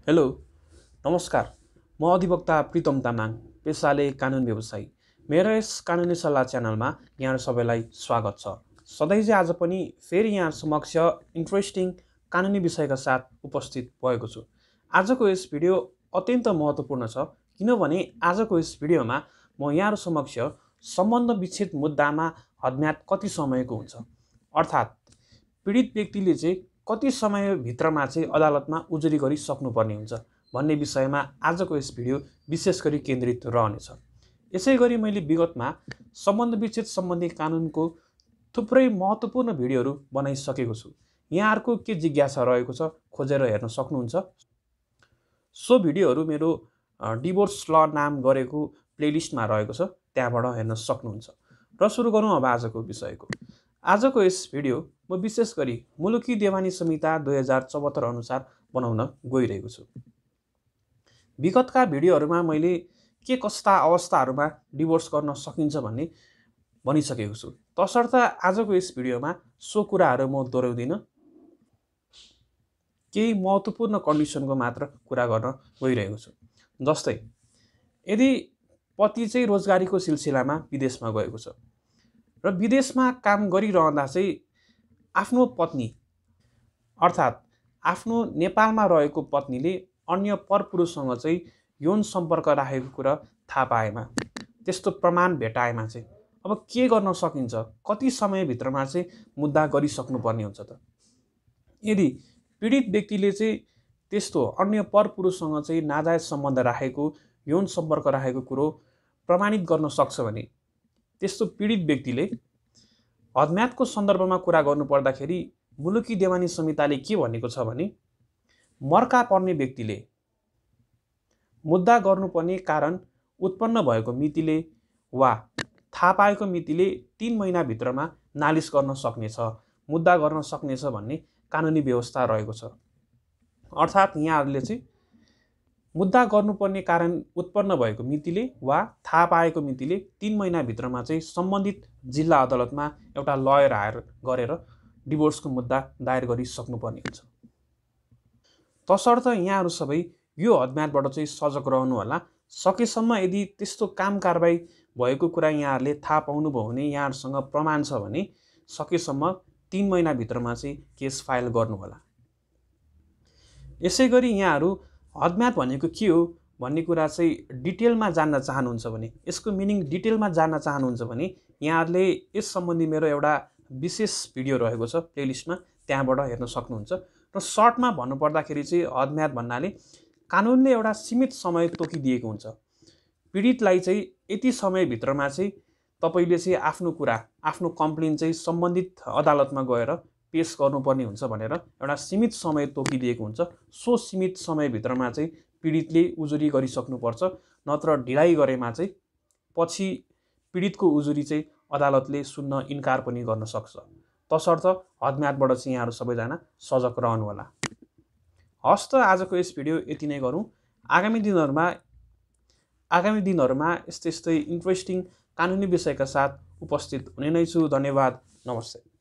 Hello नमस्कार। म अधिवक्ता प्रीतम तामाङ, पेसाले कानुन व्यवसायी। मेरो यस कानुनी सल्लाह च्यानलमा यहाँ सबैलाई स्वागत छ। सधैँ आज पनि फेरि यहाँ समक्ष इन्ट्रेस्टिङ कानुनी विषयका साथ उपस्थित भएको छु। आजको यस भिडियो अत्यन्त महत्त्वपूर्ण छ, किनभने आजको यस भिडियोमा म यहाँ समक्ष सम्बन्ध विच्छेद मुद्दामा हदम्याद कति समयको हुन्छ, अर्थात् पीडित व्यक्तिले चाहिँ कति समयभित्रमा चाहिँ अदालतमा उजुरी गरिसक्नुपर्ने हुन्छ भन्ने विषयमा आजको यस भिडियो विशेष गरी केन्द्रित रहनेछ। यसै गरी मैले विगतमा सम्बन्ध विच्छेद सम्बन्धी कानुनको थुप्रै महत्त्वपूर्ण भिडियोहरू बनाइसकेको छु। यहाँहरूको के जिज्ञासा रहेको छ खोजेर हेर्न सक्नुहुन्छ। सो भिडियोहरू मेरो डिभोर्स ल नाम गरेको प्लेलिस्टमा रहेको छ, त्यहाँबाट हेर्न सक्नुहुन्छ। र सुरु गरौँ अब आजको विषयको। आजको यस भिडियो म विशेष गरी मुलुकी देवानी संहिता 2074 अनुसार बनाउन गइरहेको छु। विगतका भिडियोहरूमा मैले के कस्ता अवस्थाहरूमा डिभोर्स गर्न सकिन्छ भन्ने भनिसकेको छु। तसर्थ आजको यस भिडियोमा सो कुराहरू म दोहोऱ्याउँदिनँ, केही महत्त्वपूर्ण कन्डिसनको मात्र कुरा गर्न गइरहेको छु। जस्तै यदि पति चाहिँ रोजगारीको सिलसिलामा विदेशमा गएको छ र विदेशमा काम गरिरहँदा चाहिँ आफ्नो पत्नी अर्थात् आफ्नो नेपालमा रहेको पत्नीले अन्य परपुरुषसँग चाहिँ यौन सम्पर्क राखेको कुरा थाहा पाएमा, त्यस्तो प्रमाण भेटाएमा चाहिँ अब के गर्न सकिन्छ, कति समयभित्रमा चाहिँ मुद्दा गरिसक्नुपर्ने हुन्छ त। यदि पीडित व्यक्तिले चाहिँ त्यस्तो अन्य परपुरुषसँग चाहिँ नाजायज सम्बन्ध राखेको, यौन सम्पर्क राखेको कुरो प्रमाणित गर्न सक्छ भने त्यस्तो पीडित व्यक्तिले हदम्यादको सन्दर्भमा कुरा गर्नुपर्दाखेरि मुलुकी देवानी संहिताले के भनेको छ भने मर्का पर्ने व्यक्तिले मुद्दा गर्नुपर्ने कारण उत्पन्न भएको मितिले वा थाहा पाएको मितिले 3 महिनाभित्रमा नालिस गर्न सक्नेछ, मुद्दा गर्न सक्नेछ भन्ने कानुनी व्यवस्था रहेको छ। अर्थात् यहाँहरूले चाहिँ मुद्दा गर्नुपर्ने कारण उत्पन्न भएको मितिले वा थाहा पाएको मितिले 3 महिनाभित्रमा चाहिँ सम्बन्धित जिल्ला अदालतमा एउटा लयर हायर गरेर डिभोर्सको मुद्दा दायर गरिसक्नुपर्ने हुन्छ। तसर्थ यहाँहरू सबै यो हदम्यादबाट चाहिँ सजग रहनु होला। सकेसम्म यदि त्यस्तो काम कारबाही भएको कुरा यहाँहरूले थाहा पाउनुभयो भने, यहाँहरूसँग प्रमाण छ भने सकेसम्म 3 महिनाभित्रमा चाहिँ केस फाइल गर्नु होला। यसै गरी यहाँहरू हदम्याद भनेको के हो भन्ने कुरा चाहिँ डिटेलमा जान्न चाहनुहुन्छ भने, यसको मिनिङ डिटेलमा जान्न चाहनुहुन्छ भने यहाँहरूले यस सम्बन्धी मेरो एउटा विशेष भिडियो रहेको छ प्लेलिस्टमा, त्यहाँबाट हेर्न सक्नुहुन्छ। र सर्टमा भन्नुपर्दाखेरि चाहिँ हदम्याद भन्नाले कानुनले एउटा सीमित समय तोकिदिएको हुन्छ। पीडितलाई चाहिँ यति समयभित्रमा चाहिँ तपाईँले चाहिँ आफ्नो कुरा, आफ्नो कम्प्लेन चाहिँ सम्बन्धित अदालतमा गएर पेश गर्नुपर्ने हुन्छ भनेर एउटा सीमित समय तोकिदिएको हुन्छ। सो सीमित समयभित्रमा चाहिँ पीडितले उजुरी गरिसक्नुपर्छ, नत्र ढिलाइ गरेमा चाहिँ पछि पीडितको उजुरी चाहिँ अदालतले सुन्न इन्कार पनि गर्न सक्छ। तसर्थ हदम्यादबाट चाहिँ यहाँहरू सबैजना सजग रहनु होला। हस् त आजको यस भिडियो यति नै गरौँ। आगामी दिनहरूमा यस्तै इन्ट्रेस्टिङ कानुनी विषयका साथ उपस्थित हुने नै छु। धन्यवाद, नमस्ते।